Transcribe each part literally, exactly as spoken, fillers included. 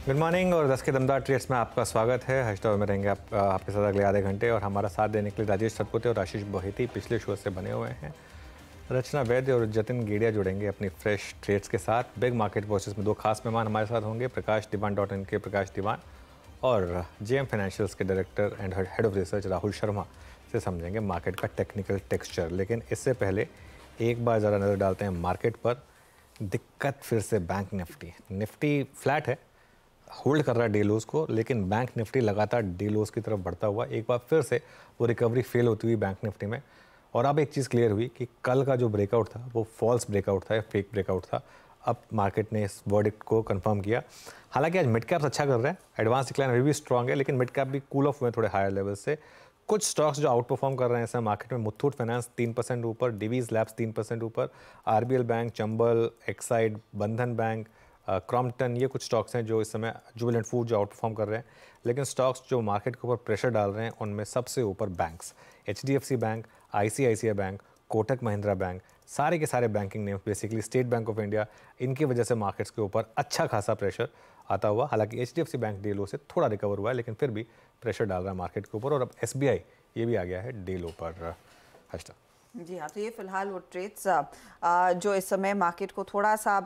Good morning और दस के दमदार ट्रेड्स में आपका स्वागत है। हैशटैग में रहेंगे आप, आपके साथ अगले आधे घंटे और हमारा साथ देने के लिए राजेश सतपुते और आशीष बोहिती पिछले शो से बने हुए हैं। रचना वैद्य और जतिन गेड़िया जुड़ेंगे अपनी फ्रेश ट्रेड्स के साथ। बिग मार्केट वॉचेस में दो खास मेहमान हमारे साथ होंगे, प्रकाश दीवान डॉट इन के प्रकाश दीवान और जेएम फाइनेंशियल्स के director and head of research Rahul Sharma से समझेंगे मार्केट का टेक्निकल टेक्सचर। लेकिन इससे पहले एक बार ज़रा नज़र डालते हैं मार्केट पर। दिक्कत फिर से बैंक निफ्टी निफ्टी फ्लैट है, होल्ड कर रहा है डे लोज को, लेकिन बैंक निफ्टी लगातार डे लोज की तरफ बढ़ता हुआ एक बार फिर से वो रिकवरी फेल होती हुई बैंक निफ्टी में। और अब एक चीज़ क्लियर हुई कि कल का जो ब्रेकआउट था वो फॉल्स ब्रेकआउट था या फेक ब्रेकआउट था। अब मार्केट ने इस वर्डिक्ट को कंफर्म किया। हालांकि आज मिड कैप्स अच्छा कर रहे हैं, एडवांस डिक्लाइन अभी भी स्ट्रॉन्ग है, लेकिन मिड कैप भी कूल ऑफ हुए थोड़े हायर लेवल से। कुछ स्टॉक्स जो आउट परफॉर्म कर रहे हैं इस समय मार्केट में, मुथूट फाइनेंस तीन परसेंट ऊपर, डिवीज लैब्स तीन परसेंट ऊपर, RBL bank, Chambal, Exide, Bandhan bank, Crompton, ये कुछ स्टॉक्स हैं जो इस समय, जुबिलेंट फूड जो आउट परफॉर्म कर रहे हैं। लेकिन स्टॉक्स जो मार्केट के ऊपर प्रेशर डाल रहे हैं उनमें सबसे ऊपर banks, HDFC bank, ICICI bank, Kotak Mahindra bank, सारे के सारे banking names, basically State Bank of India, इनकी वजह से मार्केट्स के ऊपर अच्छा खासा प्रेशर आता हुआ। हालांकि एचडीएफसी बैंक डे लो से थोड़ा रिकवर हुआ है, लेकिन फिर भी प्रेशर डाल रहा है मार्केट के ऊपर। और अब एसबीआई ये भी आ गया है डे लो पर। हस्ता जी हाँ, तो ये फिलहाल वो ट्रेड्स जो इस समय मार्केट को थोड़ा सा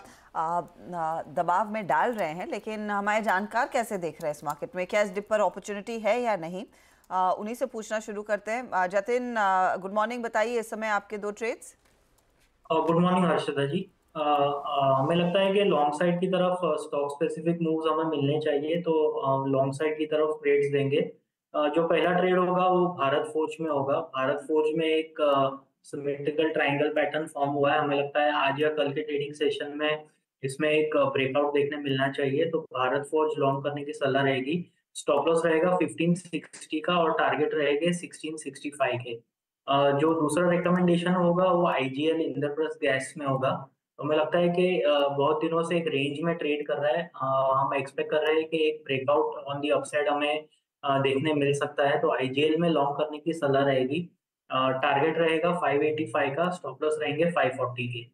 दबाव में डाल रहे हैं। लेकिन हमारे जानकार कैसे देख रहे हैं इस मार्केट में, क्या इस डिप पर अपॉर्चुनिटी है या नहीं, आ, उन्हीं से पूछना शुरू करते हैं। जतिन, गुड मॉर्निंग, बताइए इस समय आपके दो trades. Good morning Harshada ji. हमें लगता है कि लॉन्ग साइड की तरफ स्टॉक स्पेसिफिक मूव्स हमें मिलने चाहिए, तो लॉन्ग साइड की तरफ ट्रेड्स देंगे। uh, जो पहला ट्रेड होगा वो भारत फोर्ज में होगा। भारत फोर्ज में एक सिमेट्रिकल ट्रायंगल पैटर्न फॉर्म हुआ है। हमें लगता है आज या कल के ट्रेडिंग सेशन में इसमें एक ब्रेकआउट देखने मिलना चाहिए, तो भारत फोर्ज लॉन्ग करने की सलाह रहेगी। स्टॉप लॉस रहेगा फिफ्टीन सिक्सटी का और टारगेट रहेंगे सिक्सटीन सिक्सटी फाइव के। Uh, जो दूसरा रिकमेंडेशन होगा वो आईजीएल इंद्रप्रस्थ गैस में होगा। तो हमें लगता है कि uh, बहुत दिनों से एक रेंज में ट्रेड कर रहा है। uh, हम एक्सपेक्ट कर रहे हैं कि एक ब्रेकआउट ऑन दी अपसाइड हमें uh, देखने मिल सकता है, तो आईजीएल में लॉन्ग करने की सलाह रहेगी। टारगेट uh, रहेगा फाइव एटी फाइव का, स्टॉप लॉस रहेंगे फाइव फोर्टी के।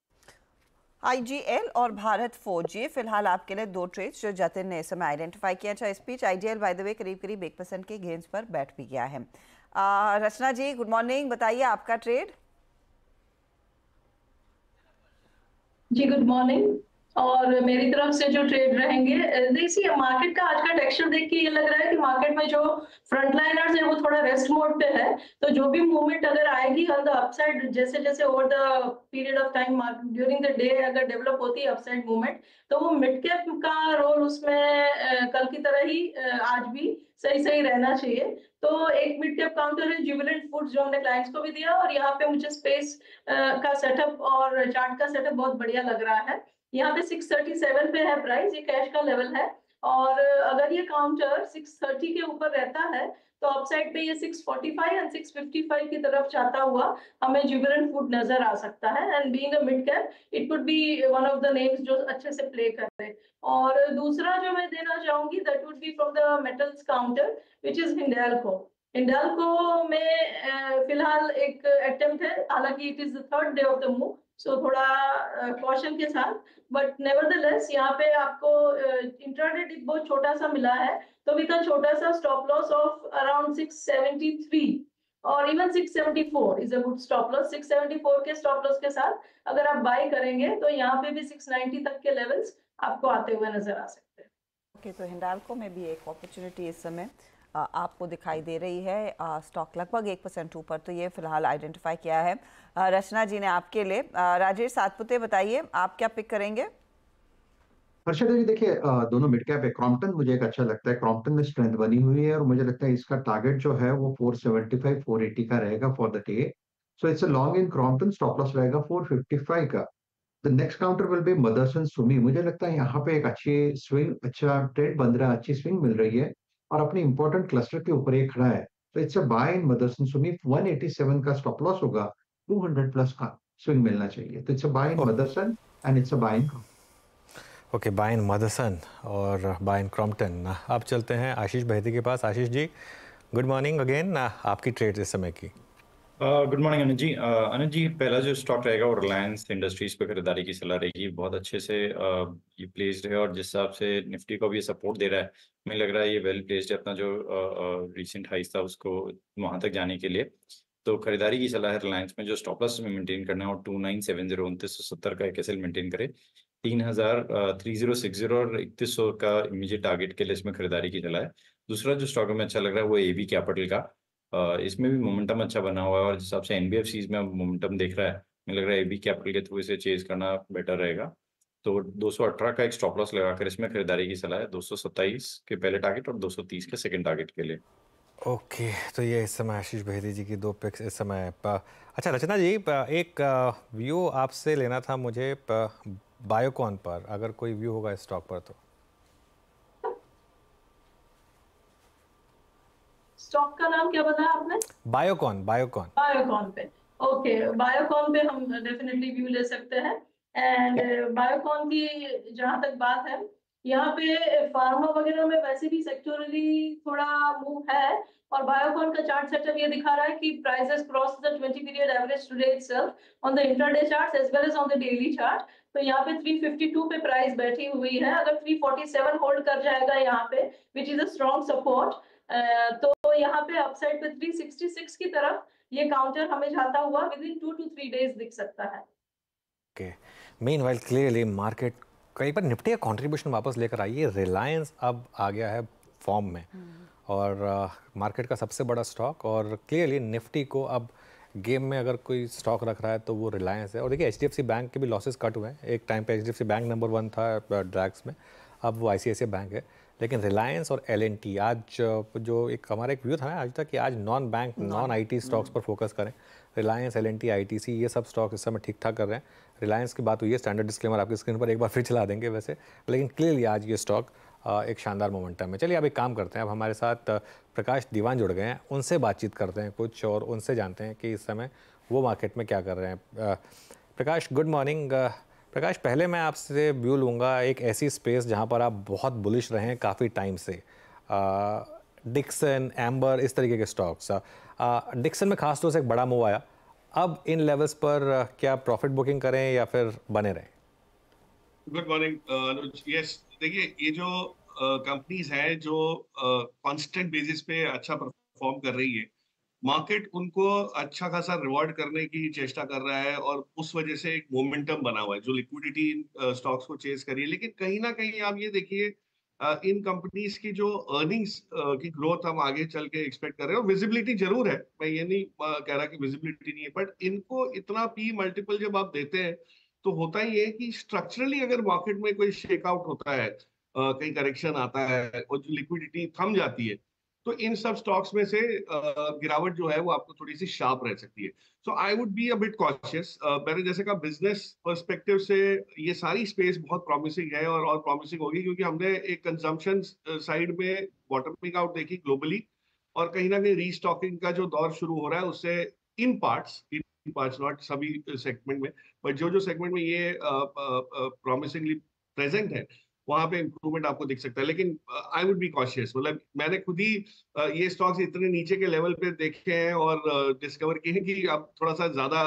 आईजीएल और भारत फोर्ज, ये फिलहाल आपके लिए दो ट्रेड्स जो जतिन ने इस समय आइडेंटिफाई किया। अच्छा, इस बीच आईजीएल बाय द वे करीब करीब एक परसेंट के गेंस पर बैठ भी गया है। आ, रचना जी, गुड मॉर्निंग, बताइए आपका ट्रेड। जी गुड मॉर्निंग। और मेरी तरफ से जो ट्रेड रहेंगे, देखिए मार्केट का आज का टेक्सचर देख के ये लग रहा है कि मार्केट में जो फ्रंटलाइनर्स है वो थोड़ा रेस्ट मोड पे है। तो जो भी मूवमेंट अगर आएगी ऑन द अपसाइड, जैसे जैसे over the period of time during the day अगर डेवलप होती है अपसाइड मूवमेंट, तो वो मिड कैप का रोल उसमें कल की तरह ही आज भी सही सही रहना चाहिए। तो एक मिड कैप काउंटर है जुबिलेंट फूड्स जो हमने क्लाइंट्स को भी दिया, और यहाँ पे मुझे स्पेस का सेटअप और चार्ट का सेटअप बहुत बढ़िया लग रहा है। यहाँ पे सिक्स थर्टी सेवन पे है प्राइस, ये कैश का लेवल है। और अगर ये काउंटर सिक्स थर्टी के ऊपर रहता है तो अपसाइड पे ये six forty five and six fifty five की तरफ जाता हुआ हमें जुबिलेंट फूड नजर आ सकता है। And being a mid cap it would be one of the names जो अच्छे से प्ले कर रहे हैं। और दूसरा जो मैं देना चाहूंगी that would be from the metals counter which is Hindalco. Hindalco में फिलहाल एक अटेम्प्ट है, हालांकि it is the third day of the move, so थोड़ा कॉशन uh, के साथ, बट नेवरदलेस यहाँ पे आपको इंट्राडे डिप बहुत छोटा सा मिला है, तो विद अ छोटा सा stop loss of around six seventy three और even six seventy four is a good stop loss. Six seventy four के स्टॉप लॉस के साथ अगर आप बाय करेंगे तो यहाँ पे भी सिक्स नाइंटी तक के लेवल्स आपको आते हुए नजर आ सकते हैं। ओके, तो हिंडाल्को में भी एक अपॉर्चुनिटी इस समय आपको दिखाई दे रही है। स्टॉक लगभग एक परसेंट ऊपर, तो ये फिलहाल आइडेंटिफाई किया है रचना जी ने आपके लिए। राजेश सातपुते, बताइए आप क्या पिक करेंगे। हर्षदा जी, देखिए दोनों मिड कैप है। क्रॉम्पटन मुझे एक अच्छा लगता है, क्रॉम्पटन में स्ट्रेंथ बनी हुई है और मुझे लगता है इसका टारगेट जो है वो four seventy five four eighty का रहेगा for the day. So it's a long in Crompton, stop loss रहेगा फोर फिफ्टी फाइव का। The next counter will be Motherson Sumi. मुझे लगता है यहाँ पे एक अच्छी स्विंग, अच्छा ट्रेड बन रहा है, अच्छी स्विंग मिल रही है और अपने इंपॉर्टेंट क्लस्टर के ऊपर ये खड़ा है। तो it's a buy in Motherson Sumi. One eighty seven का स्टॉप लॉस होगा, टू हंड्रेड प्लस का स्विंग मिलना चाहिए। तो it's a buy in Motherson and it's a buy in. Okay, buy in Motherson और बाय इन क्रॉम्पटन। अब चलते हैं आशीष बहेती के पास। Ashish ji, good morning again, आपकी ट्रेड इस समय की। Good morning Anuj ji. uh, Anuj ji, पहला जो स्टॉक रहेगा वो रिलायंस इंडस्ट्रीज पे खरीदारी की सलाह रहेगी। बहुत अच्छे से uh, ये प्लेस्ड है और जिस हिसाब से निफ्टी को भी ये सपोर्ट दे रहा है, मुझे लग रहा है ये वेल प्लेस्ड है अपना जो रीसेंट हाइस था उसको वहां तक जाने के लिए। तो खरीदारी की सलाह है रिलायंस में। जो स्टॉप लॉस में मेंटेन करना है और टू नाइन सेवन जीरो उनतीस सौ सत्तर का एक एस एल मेंटेन करे। तीन हजार थ्री जीरो सिक्स जीरो और इकतीस सौ का इमीडिएट टारगेट के लिए इसमें खरीदारी की सलाह है। दूसरा जो स्टॉक में अच्छा लग रहा है वो एबी कैपिटल का। अ, इसमें भी मोमेंटम अच्छा बना हुआ है और जिस हिसाब से एनबीएफसीज में मोमेंटम देख रहा है, मुझे लग रहा है एबी कैपिटल के थ्रू इसे चेज करना बेटर रहेगा। तो दो सौ अठारह का एक स्टॉप लॉस लगाकर इसमें खरीदारी की सलाह है, दो सौ सत्ताईस के पहले टारगेट और दो सौ तीस के सेकंड टारगेट के लिए। ओके, तो ये इस समय आशीष बहेती जी की दो पिक्स इस समय प- अच्छा रचना जी, प- एक व्यू आपसे लेना था मुझे प- बायोकॉन पर, अगर कोई व्यू होगा इस स्टॉक पर तो। स्टॉक का नाम क्या बताया आपने? बायोकॉन। बायोकॉन बायोकॉन पे। ओके, बायोकॉन पे हम डेफिनेटली व्यू ले सकते हैं। एंड बायोकॉन की जहां तक बात है, यहाँ पे फार्मा वगैरह में वैसे भी सेक्टोरली थोड़ा मूव है और बायोकॉन का चार्ट सेटअप ये दिखा रहा है कि prices cross the twenty period average today itself on the intraday charts as well as on the daily chart. तो यहाँ पे थ्री फिफ्टी टू पे प्राइस बैठी हुई है। अगर थ्री फोर्टी सेवन होल्ड कर जाएगा यहाँ पे, which is a strong support, तो यहाँ पे अपसाइड पे थ्री सिक्सटी सिक्स की तरफ ये काउंटर हमें जाता हुआ within two to three days दिख सकता है। ओके, मीनवाइल क्लियरली मार्केट कई बार निफ्टी का कंट्रीब्यूशन वापस लेकर आई है। रिलायंस अब आ गया है फॉर्म में और मार्केट uh, का सबसे बड़ा स्टॉक, और क्लियरली निफ्टी को अब गेम में अगर कोई स्टॉक रख रहा है तो वो रिलायंस है। और देखिए H D F C bank के भी लॉसेस कट हुए हैं। एक टाइम पे H D F C bank number one था ड्रैग्स में, अब वो आई सी आई सी आई बैंक है। लेकिन रिलायंस और एल एन टी आज uh, जो एक हमारा एक व्यू था ना आज तक कि आज non bank non I T stocks पर फोकस करें। Reliance, L N T, I T C ये सब स्टॉक इस समय ठीक ठाक कर रहे हैं। रिलायंस की बात हुई है, स्टैंडर्ड डिस्क्लेमर आपकी स्क्रीन पर एक बार फिर चला देंगे वैसे, लेकिन क्लियरली आज ये स्टॉक एक शानदार मोमेंटम है। चलिए अब एक काम करते हैं, अब हमारे साथ प्रकाश दीवान जुड़ गए हैं, उनसे बातचीत करते हैं कुछ और उनसे जानते हैं कि इस समय वो मार्केट में क्या कर रहे हैं। Prakash, good morning. प्रकाश, पहले मैं आपसे व्यू लूँगा एक ऐसी स्पेस जहाँ पर आप बहुत बुलिश रहे हैं काफ़ी टाइम से, डिक्सन, एम्बर, इस तरीके के स्टॉक्स। डिक्सन में खास तौर से एक बड़ा मूव आया, अब इन लेवल्स पर क्या प्रॉफिट बुकिंग करें या फिर बने रहें? गुड मॉर्निंग अनुज। यस, देखिए ये जो कंपनीज हैं जो कांस्टेंट बेसिस पे अच्छा परफॉर्म कर रही है, मार्केट उनको अच्छा खासा रिवॉर्ड करने की चेष्टा कर रहा है और उस वजह से एक मोमेंटम बना हुआ है जो लिक्विडिटी स्टॉक्स को चेज करी है। लेकिन कहीं ना कहीं आप ये देखिए, इन कंपनीज की जो अर्निंग्स की ग्रोथ हम आगे चल के एक्सपेक्ट कर रहे हैं, विजिबिलिटी जरूर है, मैं ये नहीं कह रहा कि विजिबिलिटी नहीं है, बट इनको इतना पी मल्टीपल जब आप देते हैं तो होता ही है कि स्ट्रक्चरली अगर मार्केट में कोई शेकआउट होता है, कहीं करेक्शन आता है और जो लिक्विडिटी थम जाती है, तो इन सब स्टॉक्स में से गिरावट जो है वो आपको थोड़ी सी शार्प रह सकती है। So I would be a bit cautious. मैंने जैसे कहा, बिजनेस पर्सपेक्टिव से ये सारी स्पेस बहुत प्रॉमिसिंग है और और प्रॉमिसिंग होगी, क्योंकि हमने एक कंजम्पशन साइड में बॉटमिंग आउट देखी ग्लोबली, और कहीं ना कहीं रीस्टॉकिंग का जो दौर शुरू हो रहा है उससे in parts in parts not सभी सेगमेंट में, बट जो जो सेगमेंट में ये प्रॉमिसिंगली प्रेजेंट है वहां पे इंप्रूवमेंट आपको दिख सकता है। लेकिन आई वुड बी कॉशियस। मतलब मैंने खुद ही uh, ये स्टॉक्स इतने नीचे के लेवल पे देखे हैं और डिस्कवर uh, किए हैं कि अब थोड़ा सा ज्यादा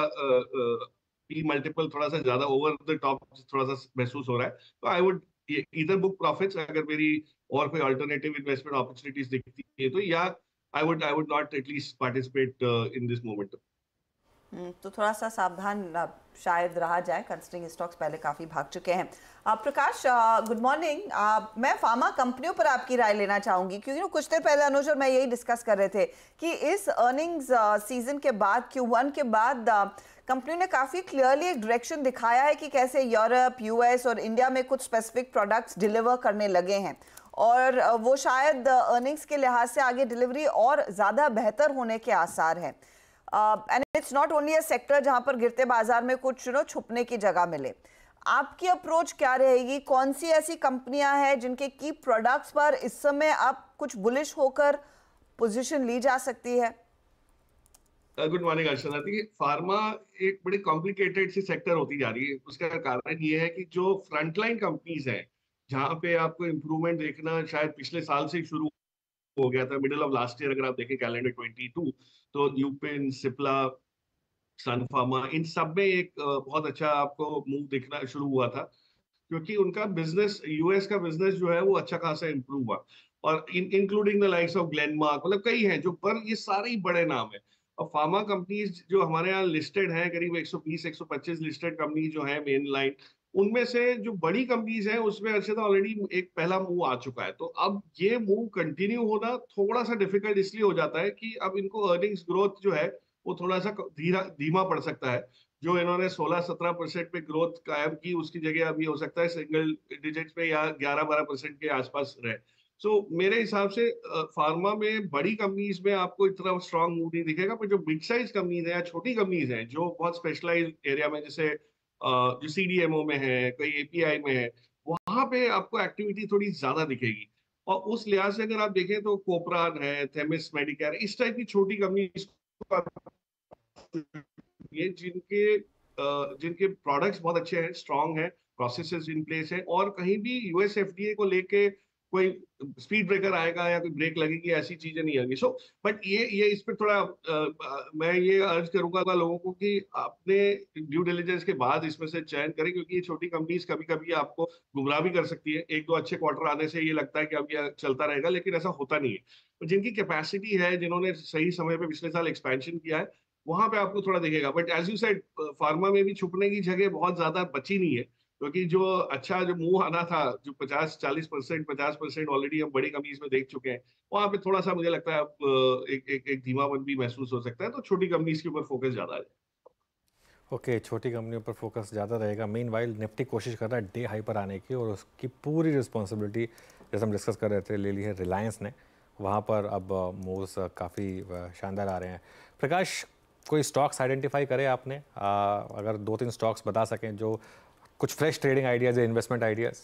पी मल्टीपल थोड़ा सा ज्यादा ओवर द टॉप थोड़ा सा महसूस हो रहा है। तो आई वुड इधर बुक प्रॉफिट्स अगर मेरी और कोई अल्टरनेटिव इन्वेस्टमेंट अपॉर्चुनिटीज दिखती है तो, या I would I would not at least participate in this moment. तो थोड़ा सा सावधान शायद रहा जाए, कंसिडरिंग स्टॉक्स पहले काफ़ी भाग चुके हैं। Prakash, good morning. मैं फार्मा कंपनियों पर आपकी राय लेना चाहूँगी, क्योंकि कुछ देर पहले अनुज और मैं यही डिस्कस कर रहे थे कि इस अर्निंग्स सीजन के बाद, क्यू वन के बाद, कंपनी ने काफ़ी क्लियरली एक डायरेक्शन दिखाया है कि कैसे यूरोप, यूएस और इंडिया में कुछ स्पेसिफिक प्रोडक्ट्स डिलीवर करने लगे हैं, और वो शायद अर्निंग्स के लिहाज से आगे डिलीवरी और ज़्यादा बेहतर होने के आसार हैं। And it's not only a sector जहां पर गिरते बाजार में कुछ नो छुपने की जगह मिले। आपकी अप्रोच क्या रहेगी? कौन सी ऐसी कंपनियां हैं जिनके की प्रोडक्ट्स पर इस समय आप कुछ बुलिश होकर पोजीशन ली जा सकती है? Good morning Archana. देखिए, फार्मा एक बड़ी कॉम्प्लिकेटेड सी सेक्टर होती जा रही है। उसका कारण ये है कि जो फ्रंटलाइन कंपनीज हैं, जहां पे आपको इम्प्रूवमेंट देखना शायद पिछले साल से शुरू हो गया था मिडिल ऑफ लास्ट ईयर, अगर आप देखें कैलेंडर ट्वेंटी टू, तो ल्यूपिन, सिप्ला, सन फार्मा, इन सब में एक बहुत अच्छा आपको मूव दिखना शुरू हुआ था, क्योंकि उनका बिजनेस, यूएस का बिजनेस जो है वो अच्छा खासा इंप्रूव हुआ, और including the likes of Glenmark, मतलब कई हैं जो, पर ये सारे ही बड़े नाम है। और फार्मा कंपनीज जो हमारे यहाँ लिस्टेड हैं, करीब एक सौ बीस एक सौ पच्चीस लिस्टेड कंपनी जो है मेन लाइन, उनमें से जो बड़ी कंपनीज हैं उसमें अर्षिता ऑलरेडी एक पहला मूव आ चुका है। तो अब ये मूव कंटिन्यू होना थोड़ा सा डिफिकल्ट इसलिए हो जाता है कि अब इनको अर्निंग्स ग्रोथ जो है वो थोड़ा सा धीरा धीमा पड़ सकता है। जो इन्होंने सोलह सत्रह परसेंट पे ग्रोथ कायम की, उसकी जगह अभी हो सकता है सिंगल डिजिट पे या ग्यारह बारह परसेंट के आसपास रहे। सो so, मेरे हिसाब से फार्मा में बड़ी कंपनीज में आपको इतना स्ट्रांग मूव नहीं दिखेगा, पर जो बिग साइज कंपनीज है या छोटी कंपनीज हैं जो बहुत स्पेशलाइज एरिया में, जैसे जो सीडीएमओ में है, कई एपीआई में है, वहां पे आपको एक्टिविटी थोड़ी ज्यादा दिखेगी। और उस लिहाज से अगर आप देखें तो कोपरान है, थेमिस मेडिकेयर, इस टाइप की छोटी कंपनी ये जिनके जिनके प्रोडक्ट्स बहुत अच्छे हैं, स्ट्रांग है, प्रोसेसेस इन प्लेस है, और कहीं भी यूएस एफडीए को लेके कोई स्पीड ब्रेकर आएगा या कोई ब्रेक लगेगी, ऐसी चीजें नहीं आएंगी। सो बट ये ये इस पर थोड़ा आ, मैं ये अर्ज करूंगा लोगों को कि आपने ड्यू डिलिजेंस के बाद इसमें से चयन करें, क्योंकि ये छोटी कंपनीज कभी कभी आपको गुमराह भी कर सकती है। एक दो अच्छे क्वार्टर आने से ये लगता है कि अब ये चलता रहेगा, लेकिन ऐसा होता नहीं है। तो जिनकी कैपेसिटी है, जिन्होंने सही समय पे पिछले साल एक्सपेंशन किया है, वहां पे आपको थोड़ा दिखेगा। But as you said, pharma में भी छुपने की जगह बहुत ज्यादा बची नहीं है, क्योंकि जो अच्छा जो मुंह आना था, जो पचास चालीस परसेंट पचास परसेंट ऑलरेडी हम बड़ी कंपनीज में देख चुके हैं, वहां पे थोड़ा सा मुझे लगता है अब एक एक, एक धीमापन भी महसूस हो सकता है। तो छोटी कंपनीज के ऊपर फोकस ज्यादा है। ओके okay, छोटी कंपनियों पर फोकस ज़्यादा रहेगा। मीन वाइल निफ्टी कोशिश कर रहा है डे हाई पर आने की, और उसकी पूरी रिस्पॉन्सिबिलिटी जैसे हम डिस्कस कर रहे थे ले ली है रिलायंस ने। वहाँ पर अब मूव्स काफ़ी शानदार आ रहे हैं। प्रकाश, कोई स्टॉक्स आइडेंटिफाई करे आपने? आ, अगर दो तीन स्टॉक्स बता सकें जो कुछ फ्रेश ट्रेडिंग आइडियाज़ या इन्वेस्टमेंट आइडियाज़।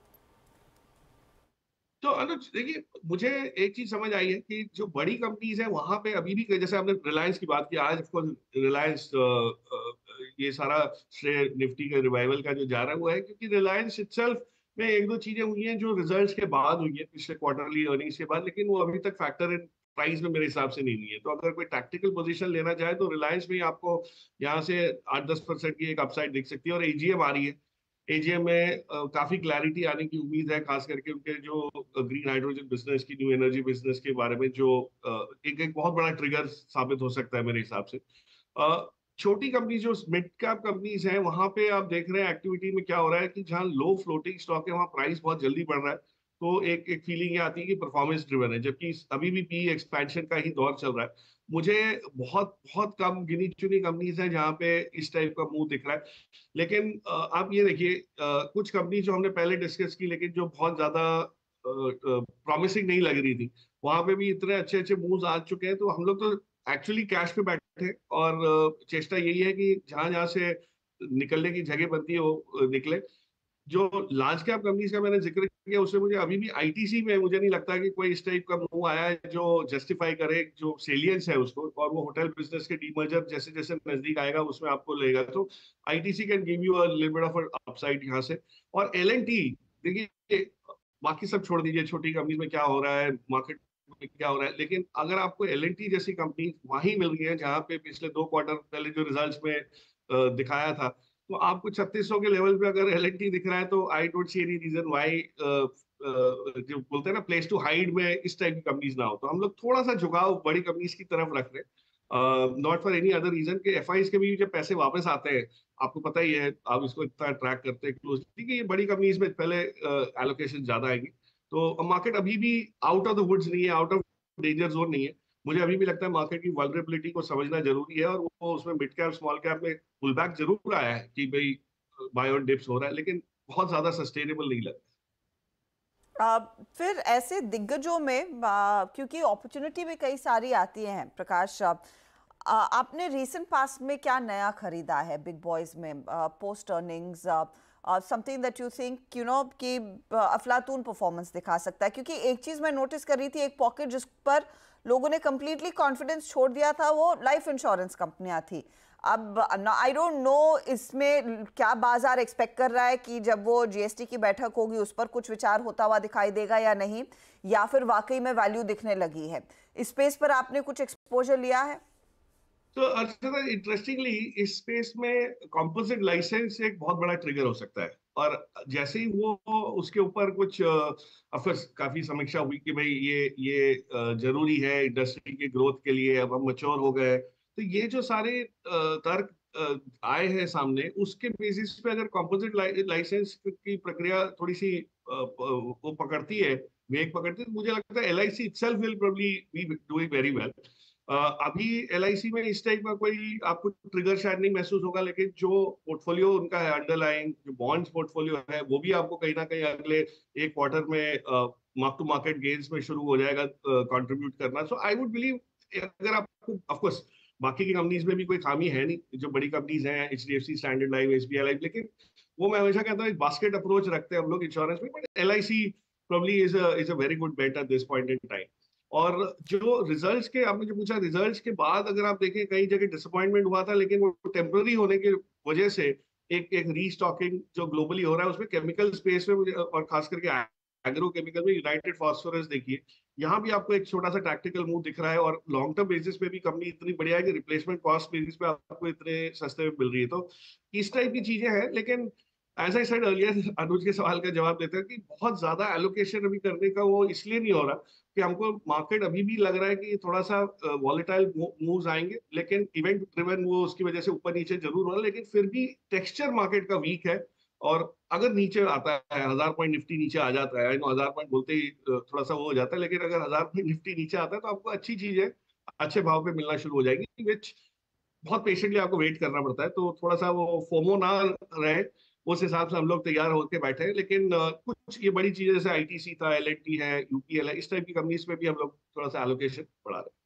तो अनुज देखिए, मुझे एक चीज समझ आई है कि जो बड़ी कंपनीज है वहां पे अभी भी, जैसे आपने रिलायंस की बात की, आज ऑफकोर्स रिलायंस ये सारा श्रेय निफ्टी के रिवाइवल का जो जा रहा है वो है क्योंकि रिलायंस इटसेल्फ में एक दो चीजें हुई हैं जो रिजल्ट्स के बाद हुई है, पिछले क्वार्टरली अर्निंग्स के बाद, लेकिन वो अभी तक फैक्टर इन प्राइस में मेरे हिसाब से नहीं हुई है। तो अगर कोई टैक्टिकल पोजीशन लेना चाहे तो रिलायंस में आपको यहाँ से आठ दस परसेंट की एक अपसाइड दिख सकती है। और एजीएम आ रही है, एजीएम में uh, काफी क्लैरिटी आने की उम्मीद है, खास करके उनके जो ग्रीन हाइड्रोजन बिजनेस की, न्यू एनर्जी बिजनेस के बारे में, जो uh, एक एक बहुत बड़ा ट्रिगर साबित हो सकता है मेरे हिसाब से। uh, छोटी कंपनी जो मिड कैप कंपनीज हैं वहां पे आप देख रहे हैं एक्टिविटी में क्या हो रहा है कि जहां लो फ्लोटिंग स्टॉक है वहां प्राइस बहुत जल्दी बढ़ रहा है। तो एक एक फीलिंग ये आती है कि परफॉर्मेंस ड्रिवन है, जबकि अभी भी पी एक्सपेंशन का ही दौर चल रहा है। मुझे बहुत बहुत कम गिनी चुनी कंपनीज है जहां पे इस टाइप का मूव दिख रहा है। लेकिन आप ये देखिए, कुछ कंपनी जो हमने पहले डिस्कस की लेकिन जो बहुत ज्यादा प्रॉमिसिंग नहीं लग रही थी, वहां पे भी इतने अच्छे अच्छे मूव्स आ चुके हैं। तो हम लोग तो एक्चुअली कैश पे बैठे और चेष्टा यही है कि जहां जहां से निकलने की जगह बनती है वो निकले। जो लार्ज कैप कंपनीज का मैंने जिक्र किया उससे मुझे अभी भी आईटीसी में मुझे नहीं लगता कि कोई इस टाइप का मूव आया है जो जस्टिफाई करे जो सेलियंस है उसको, और वो होटल बिजनेस के डीमर्जर जैसे जैसे नजदीक आएगा उसमें आपको लेगा। तो ITC can give you a little bit of upside यहाँ से। और एल एंड टी देखिए, बाकी सब छोड़ दीजिए, छोटी कंपनी में क्या हो रहा है, मार्केट में क्या हो रहा है, लेकिन अगर आपको एल एंड टी जैसी कंपनी वहीं मिल रही है जहाँ पे पिछले दो क्वार्टर पहले जो रिजल्ट में दिखाया था, तो आपको छत्तीस सौ के लेवल पे अगर एल एंड टी दिख रहा है तो I don't see any reason why जो बोलते हैं ना प्लेस टू हाइड में इस टाइप की कंपनीज ना हो। तो हम लोग थोड़ा सा झुकाव बड़ी कंपनीज की तरफ रख रहे हैं, not for any other reason के एफ आईज के भी जब पैसे वापस आते हैं, आपको पता ही है, आप इसको इतना ट्रैक करते हैं क्लोजली कि ये बड़ी कंपनीज में पहले एलोकेशन ज्यादा आएगी। तो मार्केट अभी भी आउट ऑफ द वुड्स नहीं है, आउट ऑफ डेंजर जोन नहीं है। मुझे अभी भी लगता है मार्केट की वल्नरेबिलिटी को समझना जरूरी है, और वो उसमें मिड कैप स्मॉल कैप में पुल बैक जरूर आया है कि भाई बाय ऑन डिप्स हो रहा है, लेकिन बहुत ज्यादा सस्टेनेबल नहीं लगता। आ, फिर ऐसे दिग्गजों में आ, क्योंकि अपॉर्चुनिटी भी कई सारी आती हैं प्रकाश, आ, आपने रीसेंट पास्ट में क्या नया खरीदा है बिग बॉयज में post earnings, something that you think you know कि अफलातून परफॉर्मेंस दिखा सकता है? क्योंकि एक चीज मैं नोटिस कर रही थी, एक पॉकेट जिस पर लोगों ने कंप्लीटली कॉन्फिडेंस छोड़ दिया था वो लाइफ इंश्योरेंस कंपनियां थी। अब आई डोंट नो इसमें क्या बाजार एक्सपेक्ट कर रहा है कि जब वो जीएसटी की बैठक होगी उस पर कुछ विचार होता हुआ दिखाई देगा या नहीं, या फिर वाकई में वैल्यू दिखने लगी है। इस स्पेस पर आपने कुछ एक्सपोजर लिया है? तो अर्चना, इंटरेस्टिंगली इस स्पेस में कंपोजिट लाइसेंस एक बहुत बड़ा ट्रिगर हो सकता है, और जैसे ही वो उसके ऊपर कुछ ऑफकोर्स काफी समीक्षा हुई कि भाई ये ये जरूरी है इंडस्ट्री के ग्रोथ के लिए, अब हम मैच्योर हो गए, तो ये जो सारे तर्क आए हैं सामने, उसके बेसिस पे अगर कंपोजिट लाइसेंस की प्रक्रिया थोड़ी सी वो पकड़ती है, वेग पकड़ती है, तो मुझे लगता है L I C itself will probably be doing very well. Uh, अभी एल आई सी में इस टाइप का कोई आपको ट्रिगर शायद नहीं महसूस होगा, लेकिन जो पोर्टफोलियो उनका है अंडरलाइंग, जो बॉन्ड्स पोर्टफोलियो है, वो भी आपको कहीं ना कहीं अगले एक क्वार्टर में मार्क टू मार्केट गेन्स में शुरू हो जाएगा कंट्रीब्यूट uh, करना। सो आई वुड बिलीव, अगर आपको ऑफ कोर्स बाकी की कंपनीज में भी कोई खामी है नहीं, जो बड़ी कंपनीज हैं H D F C, standard life, S B I life, लेकिन वो मैं हमेशा कहता हूँ एक बास्केट अप्रोच रखते हैं हम लोग इंश्योरेंस में, but L I C probably is is a very good bet at this point in time. और जो रिजल्ट्स के, आपने जो पूछा रिजल्ट्स के बाद अगर आप देखें, कई जगह डिसअपॉइंटमेंट हुआ था, लेकिन वो टेम्पररी होने की वजह से एक एक रीस्टॉकिंग जो ग्लोबली हो रहा है उसमें केमिकल स्पेस में मुझे, और खास करके एग्रो केमिकल में यूनाइटेड फॉस्फोरस देखिए, यहाँ भी आपको एक छोटा सा टैक्टिकल मूव दिख रहा है, और लॉन्ग टर्म बेसिस पे भी कंपनी इतनी बढ़िया है कि रिप्लेसमेंट कॉस्ट बेसिस पे आपको इतने सस्ते में मिल रही है। तो इस टाइप की चीजें हैं, लेकिन as I said earlier, Anuj के सवाल का जवाब देते हैं कि बहुत ज्यादा एलोकेशन अभी करने का वो इसलिए नहीं हो रहा कि हमको मार्केट अभी भी लग रहा है कि थोड़ा सा वॉलेटाइल मूव्स आएंगे, लेकिन इवेंट ड्रिवन वो उसकी वजह से ऊपर नीचे जरूर हो रहा है, लेकिन फिर भी टेक्सचर मार्केट का वीक है। और अगर नीचे आता है, हजार पॉइंट निफ्टी नीचे आ जाता है, हजार पॉइंट बोलते ही थोड़ा सा वो हो जाता है, लेकिन अगर हजार पॉइंट निफ्टी नीचे आता है तो आपको अच्छी चीज है, अच्छे भाव पे मिलना शुरू हो जाएगी, विच बहुत पेशेंटली आपको वेट करना पड़ता है। तो थोड़ा सा वो फोमो ना रहे, उस हिसाब से हम लोग तैयार होकर बैठे हैं। लेकिन uh, कुछ ये बड़ी चीजें जैसे आईटीसी था, एल एंड टी है, यूपीएल है, इस टाइप की कंपनीज में भी हम लोग थोड़ा सा एलोकेशन बढ़ा रहे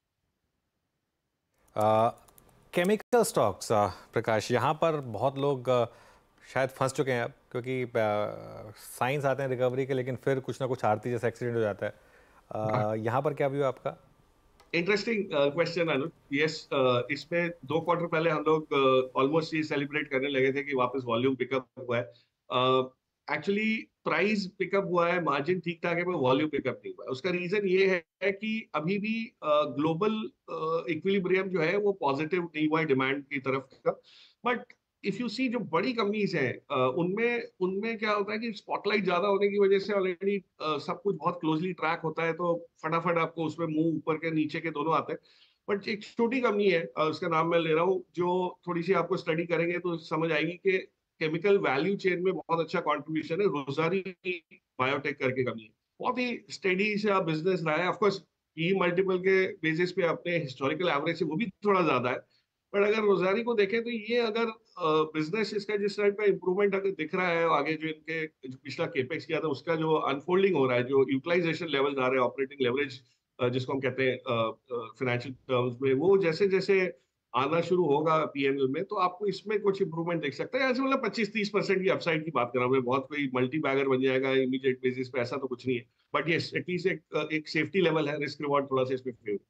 हैं। केमिकल स्टॉक्स, प्रकाश, यहाँ पर बहुत लोग uh, शायद फंस चुके हैं अब, क्योंकि साइंस आते हैं रिकवरी के, लेकिन फिर कुछ ना कुछ आरती जैसा एक्सीडेंट हो जाता है। uh, यहाँ पर क्या व्यू है आपका? इंटरेस्टिंग क्वेश्चन अनुज। यस, इसमें दो क्वार्टर पहले हम लोग ऑलमोस्ट ये सेलिब्रेट करने लगे थे कि वापस वॉल्यूम पिकअप हुआ है। एक्चुअली प्राइस पिकअप हुआ है, मार्जिन ठीक ठाक है, पर वॉल्यूम पिकअप नहीं हुआ है। उसका रीजन ये है, है कि अभी भी ग्लोबल इक्विलिब्रियम जो है वो पॉजिटिव नहीं हुआ है डिमांड की तरफ का। बट इफ यू सी जो बड़ी कंपनीज हैं उनमें उनमें क्या होता है कि स्पॉटलाइट ज्यादा होने की वजह से ऑलरेडी सब कुछ बहुत क्लोजली ट्रैक होता है, तो फटाफट आपको उसमें मुंह ऊपर के नीचे के दोनों आते हैं। बट एक छोटी कंपनी है, उसका नाम मैं ले रहा हूँ, जो थोड़ी सी आपको स्टडी करेंगे तो समझ आएगी कि केमिकल वैल्यू चेन में बहुत अच्छा कॉन्ट्रीब्यूशन है। रोजारी बायोटेक करके कंपनी है, बहुत ही स्टेडी से बिजनेस रहा है। ऑफकोर्स ई मल्टीपल के बेसिस पे अपने हिस्टोरिकल एवरेज से वो भी थोड़ा ज्यादा है, पर अगर रोजारी को देखें तो ये अगर बिजनेस इसका जिस टाइप का इंप्रूवमेंट अगर दिख रहा है, आगे जो इनके जो पिछला केपेक्स किया था उसका जो अनफोल्डिंग हो रहा है, जो यूटिलाइजेशन लेवल आ रहे हैं, ऑपरेटिंग लेवरेज जिसको हम कहते हैं फाइनेंशियल टर्म्स में, वो जैसे जैसे आना शुरू होगा पीएनएल में, तो आपको इसमें कुछ इंप्रूवमेंट देख सकता है। ऐसे मतलब पच्चीस तीस परसेंट की अपसाइड की बात कर रहा हूँ मैं, बहुत कोई मल्टी बैगर बन जाएगा इमीडिएट बेसिस पे, ऐसा तो कुछ नहीं है। बट यस, एटलीस्ट एक एक सेफ्टी लेवल है, रिस्क रिवॉर्ड थोड़ा सा इसमें फेवर।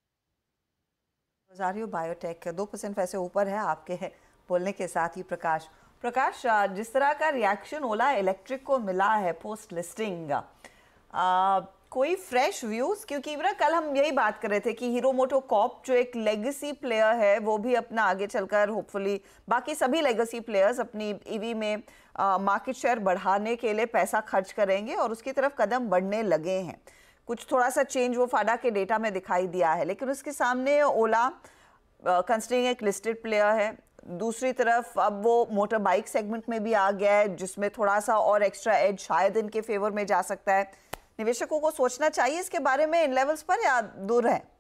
रोजारियो बायोटेक दो परसेंट पैसे ऊपर है आपके है बोलने के साथ ही। प्रकाश प्रकाश जिस तरह का रिएक्शन ओला इलेक्ट्रिक को मिला है पोस्ट लिस्टिंग, आ, कोई फ्रेश व्यूज? क्योंकि ना कल हम यही बात कर रहे थे कि हीरो मोटो कॉर्प जो एक लेगेसी प्लेयर है वो भी अपना आगे चलकर होपफुली बाकी सभी लेगेसी प्लेयर्स अपनी ईवी में मार्केट शेयर बढ़ाने के लिए पैसा खर्च करेंगे और उसकी तरफ कदम बढ़ने लगे हैं। कुछ थोड़ा सा चेंज वो फाडा के डेटा में दिखाई दिया है, लेकिन उसके सामने ओला कंसिडरिंग एक लिस्टेड प्लेयर है, दूसरी तरफ अब वो मोटर बाइक सेगमेंट में भी आ गया है जिसमें थोड़ा सा और एक्स्ट्रा एज शायद इनके फेवर में जा सकता है। निवेशकों को सोचना चाहिए इसके बारे में इन लेवल्स पर या दूर है?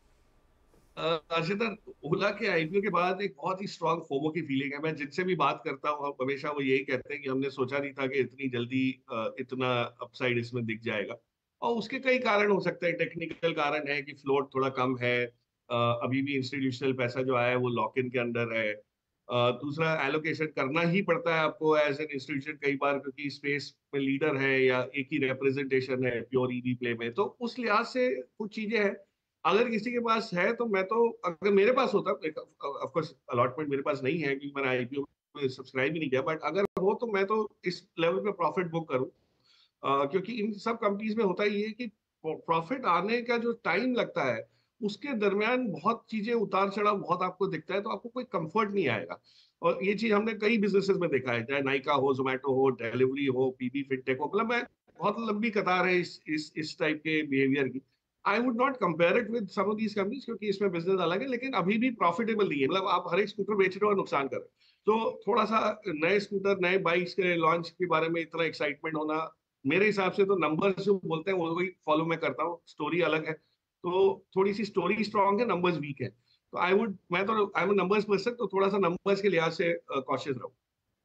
अर्षिता, ओला के आईपीओ के बाद एक बहुत ही स्ट्रांग फोमो की फीलिंग है। मैं जिनसे भी बात करता हूँ हमेशा वो यही कहते हैं कि हमने सोचा नहीं था कि इतनी जल्दी इतना अपसाइड इसमें दिख जाएगा, और उसके कई कारण हो सकते हैं। टेक्निकल कारण है कि फ्लोट थोड़ा कम है, अभी भी इंस्टीट्यूशनल पैसा जो आया है वो लॉक इन के अंदर है, दूसरा एलोकेशन करना ही पड़ता है आपको एज एन इंस्टीट्यूशन कई बार, क्योंकि स्पेस में लीडर है या एक ही रिप्रेजेंटेशन है प्योर ईवी प्ले में, तो उस लिहाज से कुछ चीजें हैं। अगर किसी के पास है तो मैं तो, अगर मेरे पास होता, ऑफ कोर्स अलॉटमेंट मेरे पास नहीं है क्योंकि मैंने आईपीओ में सब्सक्राइब ही नहीं किया, बट अगर हो तो मैं तो इस लेवल पे प्रॉफिट बुक करूं, uh, क्योंकि इन सब कंपनीज में होता ही है कि प्रॉफिट आने का जो टाइम लगता है उसके दरमियान बहुत चीजें उतार चढ़ाव बहुत आपको दिखता है, तो आपको कोई कंफर्ट नहीं आएगा। और ये चीज हमने कई बिजनेसेस में देखा है, चाहे नाइका हो, जोमेटो हो, डिलीवरी हो, पीबी फिनटेक हो, मतलब मैं बहुत लंबी कतार है इस इस इस टाइप के बिहेवियर की। I would not compare it with some of these companies, क्योंकि इसमें बिजनेस अलग है, लेकिन अभी भी प्रॉफिटेबल नहीं है। मतलब आप हर एक स्कूटर बेच रहे हो और नुकसान कर रहे हो, तो थोड़ा सा नए स्कूटर, नए बाइक्स के लॉन्च के बारे में इतना एक्साइटमेंट होना, मेरे हिसाब से तो नंबर्स जो बोलते हैं वो ही फॉलो मैं करता हूँ। स्टोरी अलग है, तो थोड़ी सी स्टोरी स्ट्रांग है, नंबर्स वीक है, तो आई वुड मैं तो आई एम नंबर्स पर्सन, तो थोड़ा सा नंबर्स के लिहाज से कॉशियस रहूं।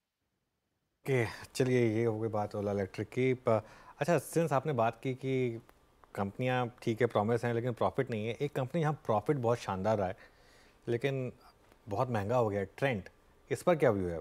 ओके, चलिए ये हो गई बात ओला इलेक्ट्रिक की। प- अच्छा, सिंस आपने बात की कि कंपनियां ठीक है प्रॉमिस हैं लेकिन प्रॉफिट नहीं है, एक कंपनी यहाँ प्रॉफिट बहुत शानदार रहा है लेकिन बहुत महंगा हो गया है, ट्रेंट, इस पर क्या व्यू है अब?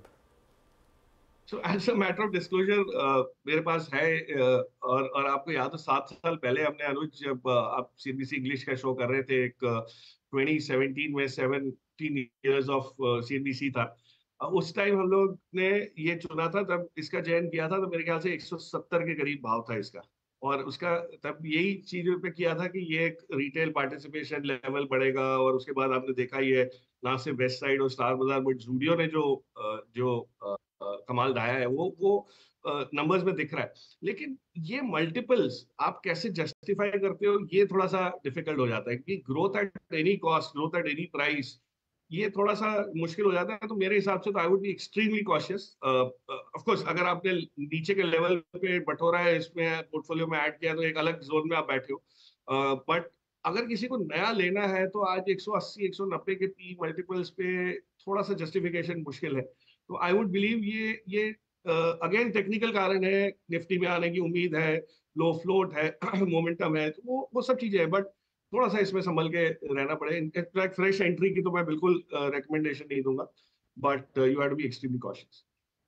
So as a matter of disclosure मेरे पास है, uh, और और आपको याद हो सात साल पहले हमने अनुज, जब uh, आप सीबीसी इंग्लिश का शो कर रहे थे, एक ट्वेंटी सेवेंटीन में सेवनटीन इयर्स ऑफ सीबीसी था, uh, उस टाइम हम लोग ने ये चुना था, तब इसका चयन किया था तो मेरे ख्याल से एक सौ सत्तर के करीब भाव था इसका, और उसका तब यही चीजों पे किया था कि ये एक रिटेल पार्टिसिपेशन लेवल बढ़ेगा, और उसके बाद आपने देखा ही है ना सिर्फ वेस्ट साइड और स्टार बाजार बट जूडियो ने जो uh, जो uh, कमाल ढाया है वो वो नंबर्स में दिख रहा है। लेकिन ये मल्टीपल्स आप कैसे जस्टिफाई करते हो, ये थोड़ा सा डिफिकल्ट हो जाता है, क्योंकि growth at any cost, growth at any price, ये थोड़ा सा मुश्किल हो जाता है। तो मेरे हिसाब से तो I would be extremely cautious. Of course अगर आपने नीचे के लेवल पे बटोरा है, इसमें पोर्टफोलियो में ऐड किया, तो एक अलग जोन में आप बैठे हो, बट uh, अगर किसी को नया लेना है तो आज एक सौ अस्सी एक सौ नब्बे के पी मल्टीपल्स पे थोड़ा सा जस्टिफिकेशन मुश्किल है। तो आई वुड बिलीव ये ये अगेन टेक्निकल कारण है, निफ्टी में आने की उम्मीद है, लो फ्लोट है, मोमेंटम है, तो वो वो सब चीजें हैं, बट थोड़ा सा इसमें संभल के रहना पड़े। इनफैक्ट फ्रेश एंट्री की तो मैं बिल्कुल रिकमेंडेशन uh, नहीं दूंगा, but you have to be extremely cautious.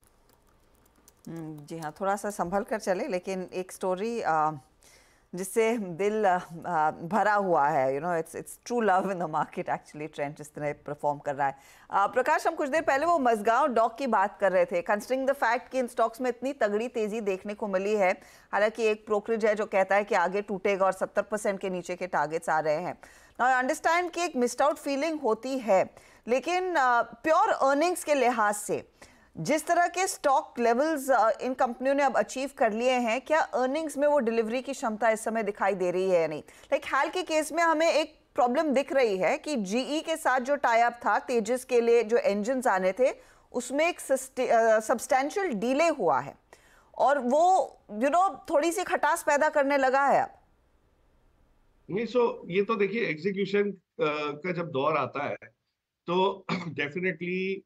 जी हाँ, थोड़ा सा संभल कर चले, लेकिन एक स्टोरी जिससे दिल भरा हुआ है, you know it's it's true love in the market actually, trend जिस तरह परफॉर्म कर रहा है। uh, प्रकाश, हम कुछ देर पहले वो मजगांव डॉक की बात कर रहे थे, कंसिडरिंग द फैक्ट कि इन स्टॉक्स में इतनी तगड़ी तेजी देखने को मिली है, हालांकि एक ब्रोकरेज है जो कहता है कि आगे टूटेगा और सत्तर परसेंट के नीचे के टारगेट्स आ रहे हैं। नाउ आई अंडरस्टैंड कि एक मिस्ड आउट फीलिंग होती है, लेकिन प्योर uh, अर्निंग्स के लिहाज से जिस तरह के स्टॉक लेवल्स इन कंपनियों ने अब अचीव कर लिए हैं, क्या अर्निंग्स में वो डिलीवरी की क्षमता इस समय दिखाई दे रही है या नहीं? लाइक like, हाल के केस में हमें एक प्रॉब्लम दिख रही है कि जीई के साथ जो टाई अप था तेजस के लिए, जो इंजन्स आने थे, उसमें एक सब्सटैंशियल डिले हुआ है और वो यू you नो know, थोड़ी सी खटास पैदा करने लगा है अब। नहीं, सो ये तो देखिए एग्जीक्यूशन का जब दौर आता है तो डेफिनेटली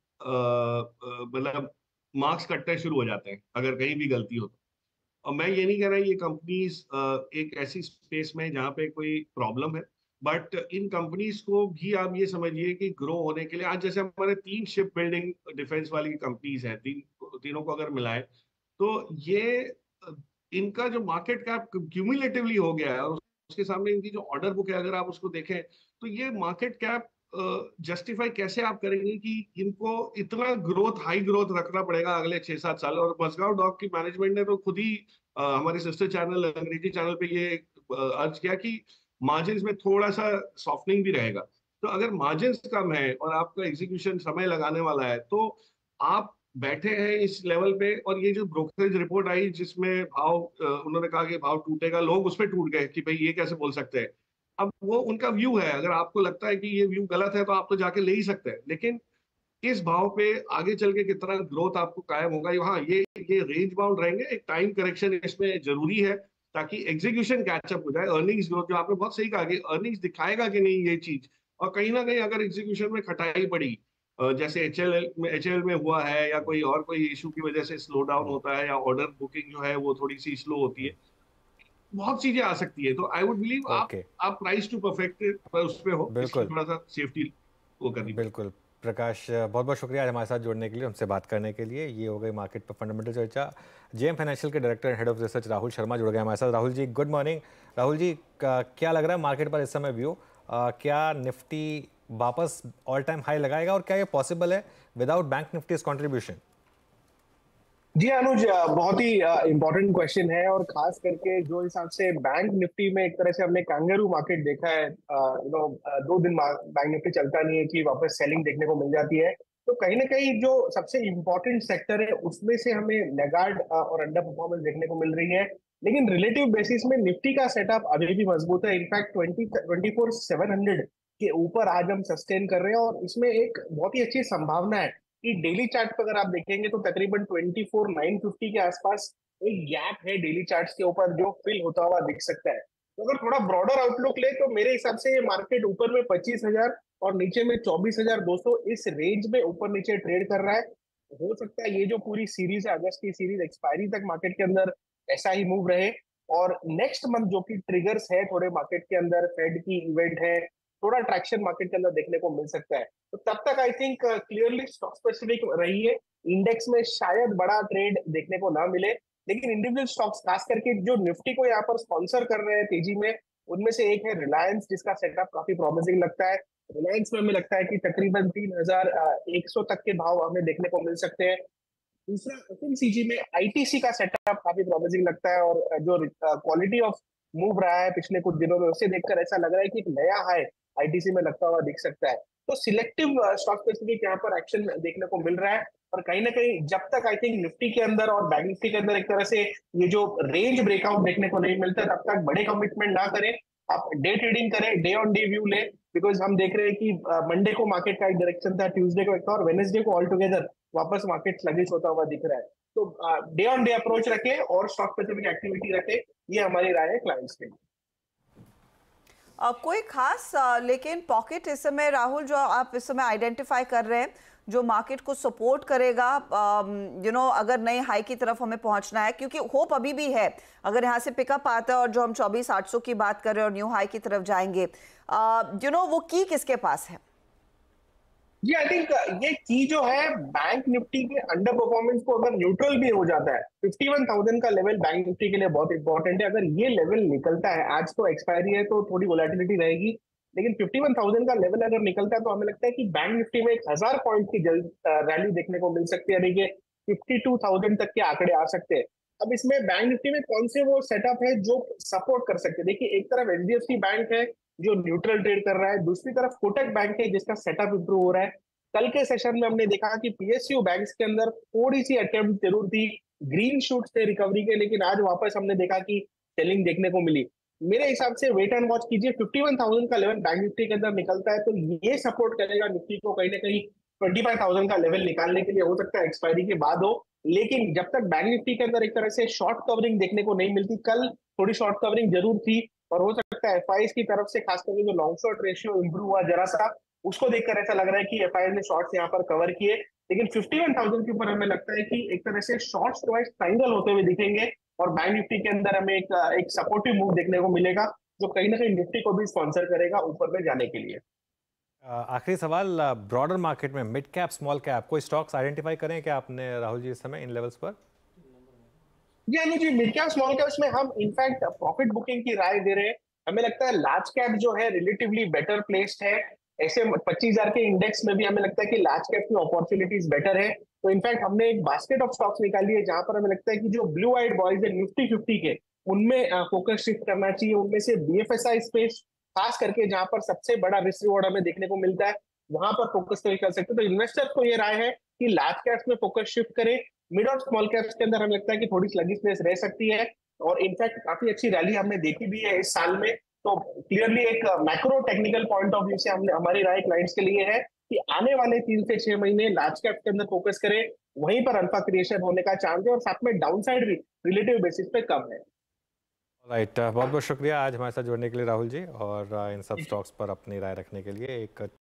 मतलब मार्क्स कटने शुरू हो जाते हैं अगर कहीं भी गलती हो तो। और मैं ये नहीं कह रहा ये कंपनीज एक ऐसी स्पेस में जहाँ पे कोई प्रॉब्लम है, बट इन कंपनीज को भी आप ये समझिए कि ग्रो होने के लिए, आज जैसे हमारे तीन शिप बिल्डिंग डिफेंस वाली कंपनीज हैं, तीन तीनों को अगर मिलाएं तो ये इनका जो मार्केट कैप क्यूमुलेटिवली हो गया है, और उसके सामने इनकी जो ऑर्डर बुक है अगर आप उसको देखें तो ये मार्केट कैप जस्टिफाई uh, कैसे आप करेंगे कि इनको इतना ग्रोथ, हाई ग्रोथ रखना पड़ेगा अगले छह सात साल। और मजगांव डॉक की मैनेजमेंट ने तो खुद ही uh, हमारे सिस्टर चैनल अंग्रेजी चैनल पे ये uh, अर्ज किया कि मार्जिन में थोड़ा सा सॉफ्टनिंग भी रहेगा। तो अगर मार्जिन कम है और आपका एग्जीक्यूशन समय लगाने वाला है तो आप बैठे हैं इस लेवल पे, और ये जो ब्रोकरेज रिपोर्ट आई जिसमें भाव uh, उन्होंने कहा कि भाव टूटेगा, लोग उस पर टूट गए कि भाई ये कैसे बोल सकते हैं। अब वो उनका व्यू है, अगर आपको लगता है कि ये व्यू गलत है तो आप तो जाके ले ही सकते हैं, लेकिन इस भाव पे आगे चल के कितना ग्रोथ आपको कायम होगा, हाँ ये ये रेंज बाउंड रहेंगे। एक टाइम करेक्शन इसमें जरूरी है ताकि एग्जीक्यूशन कैचअप हो जाए। अर्निंग्स ग्रोथ जो आपने बहुत सही कहा कि अर्निंग्स दिखाएगा कि नहीं ये चीज, और कहीं ना कहीं अगर एग्जीक्यूशन में खटाई पड़ी जैसे एचएल में एचएल में हुआ है, या कोई और कोई इशू की वजह से स्लो डाउन होता है, या ऑर्डर बुकिंग जो है वो थोड़ी सी स्लो होती है, बहुत चीजें आ सकती है। तो आई वुड बिलीव आप आप प्राइस टू परफेक्ट उस पे हो, बिल्कुल थोड़ा सा सेफ्टी वो करनी। बिल्कुल प्रकाश, बहुत बहुत शुक्रिया आज हमारे साथ जुड़ने के लिए, हमसे बात करने के लिए। ये हो गई मार्केट पर फंडामेंटल चर्चा। जेएम फाइनेंशियल के director head of research Rahul Sharma जुड़ गए हमारे साथ। Rahul ji good morning. राहुल जी क्या लग रहा है मार्केट पर इस समय व्यू, क्या निफ्टी वापस ऑल टाइम हाई लगाएगा और क्या ये पॉसिबल है विदाउट बैंक निफ्टीज कंट्रीब्यूशन? जी अनुज, बहुत ही इंपॉर्टेंट क्वेश्चन है और खास करके जो हिसाब से बैंक निफ्टी में एक तरह से हमने कांगारू मार्केट देखा है, यू नो दो दिन बैंक निफ्टी चलता नहीं है कि वापस सेलिंग देखने को मिल जाती है, तो कहीं ना कहीं जो सबसे इम्पोर्टेंट सेक्टर है उसमें से हमें लैगार्ड और अंडर परफॉर्मेंस देखने को मिल रही है। लेकिन रिलेटिव बेसिस में निफ्टी का सेटअप अभी भी मजबूत है। In fact twenty twenty four seven hundred के ऊपर आज हम सस्टेन कर रहे हैं और इसमें एक बहुत ही अच्छी संभावना है कि डेली चार्ट पर अगर आप देखेंगे तो तकरीबन ट्वेंटी फोर नाइन फिफ्टी के आसपास एक गैप है डेली चार्ट्स के ऊपर जो फिल होता हुआ दिख सकता है। तो अगर थोड़ा ब्रॉडर आउटलुक ले तो मेरे हिसाब से ये मार्केट ऊपर में पच्चीस हजार और नीचे में चौबीस हजार दो सौ इस रेंज में ऊपर नीचे ट्रेड कर रहा है। हो सकता है ये जो पूरी सीरीज है, अगस्त की सीरीज एक्सपायरी तक मार्केट के अंदर ऐसा ही मूव रहे और नेक्स्ट मंथ जो कि ट्रिगर्स है थोड़े मार्केट के अंदर, फेड की इवेंट है, थोड़ा ट्रैक्शन मार्केट के अंदर देखने को मिल सकता है। तो तब तक I think clearly stock specific रही है। इंडेक्स में शायद बड़ा ट्रेड देखने को ना मिले, लेकिन इंडिविजुअल स्टॉक्स खास करके जो निफ्टी को यहाँ पर स्पॉन्सर कर रहे हैं तेजी में, उनमें से एक है रिलायंस, जिसका सेटअप काफी प्रॉमिसिंग लगता है। रिलायंस में हमें लगता है कि तकरीबन तीन हजार एक सौ तक के भाव हमें देखने को मिल सकते हैं। दूसरा एफएमसीजी में आईटीसी का सेटअप काफी प्रॉमिसिंग लगता है और जो क्वालिटी ऑफ मूव रहा है पिछले कुछ दिनों में उसे देखकर ऐसा लग रहा है कि एक नया हाई आईटीसी में लगता हुआ दिख सकता है। तो सिलेक्टिव स्टॉक स्पेसिफिक यहाँ पर एक्शन देखने को मिल रहा है और कहीं ना कहीं जब तक आई थिंक निफ्टी के अंदर और बैंक निफ्टी के अंदर एक तरह से ये जो रेंज ब्रेकआउट देखने को नहीं मिलता तब तक बड़े कमिटमेंट ना करें। आप डे ट्रेडिंग करें, डे ऑन डे व्यू लें, बिकॉज हम देख रहे हैं कि मंडे को मार्केट का एक डायरेक्शन था, ट्यूसडे को एक था और वेडनेसडे को ऑल टुगेदर वापस मार्केट स्लगिश होता हुआ दिख रहा है। तो डे ऑन डे अप्रोच रखें और स्टॉक स्पेसिफिक एक्टिविटी रखें, ये हमारी राय है क्लाइंट्स के लिए। Uh, कोई खास uh, लेकिन पॉकेट इस समय राहुल जो आप इस समय आइडेंटिफाई कर रहे हैं जो मार्केट को सपोर्ट करेगा, यू नो अगर नए हाई की तरफ हमें पहुंचना है, क्योंकि होप अभी भी है अगर यहाँ से पिकअप आता है और जो हम चौबीस आठ सौ की बात कर रहे हैं और न्यू हाई की तरफ जाएंगे, यू नो वो की किसके पास है? जी आई थिंक ये की जो है बैंक निफ्टी के अंडर परफॉर्मेंस को अगर न्यूट्रल भी हो जाता है, फिफ्टी वन थाउजेंड का लेवल बैंक निफ्टी के लिए बहुत इंपॉर्टेंट है। अगर ये लेवल निकलता है, आज तो एक्सपायरी है तो थोड़ी वोलेटिलिटी रहेगी, लेकिन फिफ्टी वन थाउजेंड का लेवल अगर निकलता है तो हमें लगता है कि बैंक निफ्टी में एक हजार पॉइंट की जल्द रैली देखने को मिल सकती है, यानी कि फिफ्टी टू थाउजेंड तक के आंकड़े आ सकते हैं। अब इसमें बैंक निफ्टी में कौन से वो सेटअप है जो सपोर्ट कर सकते हैं? देखिए, एक तरफ एचडीएफसी बैंक है जो न्यूट्रल ट्रेड कर रहा है, दूसरी तरफ कोटक बैंक है जिसका सेटअप इंप्रूव हो रहा है। कल के सेशन में हमने देखा कि पीएसयू बैंक्स के अंदर थोड़ी सी अटेम्प्ट जरूर थी, ग्रीन शूट्स थे रिकवरी के, लेकिन आज वापस हमने देखा कि सेलिंग देखने को मिली। मेरे हिसाब से वेट एंड वॉच कीजिए, फिफ्टी वन थाउजेंड का लेवल बैंक निफ्टी के अंदर निकलता है तो ये सपोर्ट करेगा निफ्टी को कहीं ना कहीं ट्वेंटी फाइव थाउजेंड का लेवल निकालने के लिए। हो सकता है एक्सपायरी के बाद हो, लेकिन जब तक बैंक निफ्टी के अंदर एक तरह से शॉर्ट कवरिंग देखने को नहीं मिलती, कल थोड़ी शॉर्ट कवरिंग जरूर थी और हो सकता है एफआईएस की तरफ से खास करके जो लॉन्ग शॉर्ट रेशियो इंप्रूव हुआ जरा सा, उसको देखकर ऐसा लग रहा है कि एफआईएस ने शॉर्ट्स यहाँ पर कवर किए। लेकिन फिफ्टी वन थाउजेंड के ऊपर हमें लगता है कि एक तरह से शॉर्ट्स ट्वाइस ट्रायंगल होते हुए दिखेंगे और बैंक निफ्टी के अंदर हमें एक एक सपोर्टिव मूव देखने को मिलेगा जो कहीं ना कहीं निफ्टी को भी स्पॉन्सर करेगा ऊपर में जाने के लिए। आखिरी सवाल, ब्रॉडर मार्केट में मिड कैप स्मॉल कैप कोई स्टॉक्स आइडेंटिफाई करें क्या आपने राहुल जी इस समय इन लेवल्स पर? जी Anu ji, mid cap small caps में हम इनफैक्ट प्रॉफिट बुकिंग की राय दे रहे हैं। हमें लगता है लार्ज कैप जो है रिलेटिवली बेटर प्लेस्ड है, ऐसे पच्चीस हजार के इंडेक्स में भी हमें लगता है कि लार्ज कैप की अपॉर्चुनिटीज बेटर है। तो इनफैक्ट हमने एक बास्केट ऑफ स्टॉक्स निकाली है जहां पर हमें लगता है कि जो ब्लू आइड बॉयज है निफ्टी फिफ्टी के, उनमें फोकस शिफ्ट करना चाहिए। उनमें से बीएफएसआई स्पेस खास करके जहां पर सबसे बड़ा रिस्क रिवॉर्ड हमें देखने को मिलता है वहां पर फोकस कर सकते हैं। तो इन्वेस्टर्स को ये राय है कि लार्ज कैप्स में फोकस शिफ्ट करें। मिड और स्मॉल कैप्स के अंदर हमें लगता है कि थोड़ी स्लगिशनेस रह सकती है और इनफैक्ट काफी अच्छी रैली हमने देखी भी है इस साल में। तो क्लियरली एक macro technical point of view से हमने हमारी राय क्लाइंट्स के लिए है कि आने वाले तीन से छह महीने लार्ज कैप के अंदर फोकस करें, वहीं पर अल्फा क्रिएशन होने का चांस है और साथ में डाउनसाइड भी रिलेटिव बेसिस पे कम है। राइट, बहुत बहुत शुक्रिया आज हमारे साथ जुड़ने के लिए राहुल जी और इन सब स्टॉक्स पर अपनी राय रखने के लिए। एक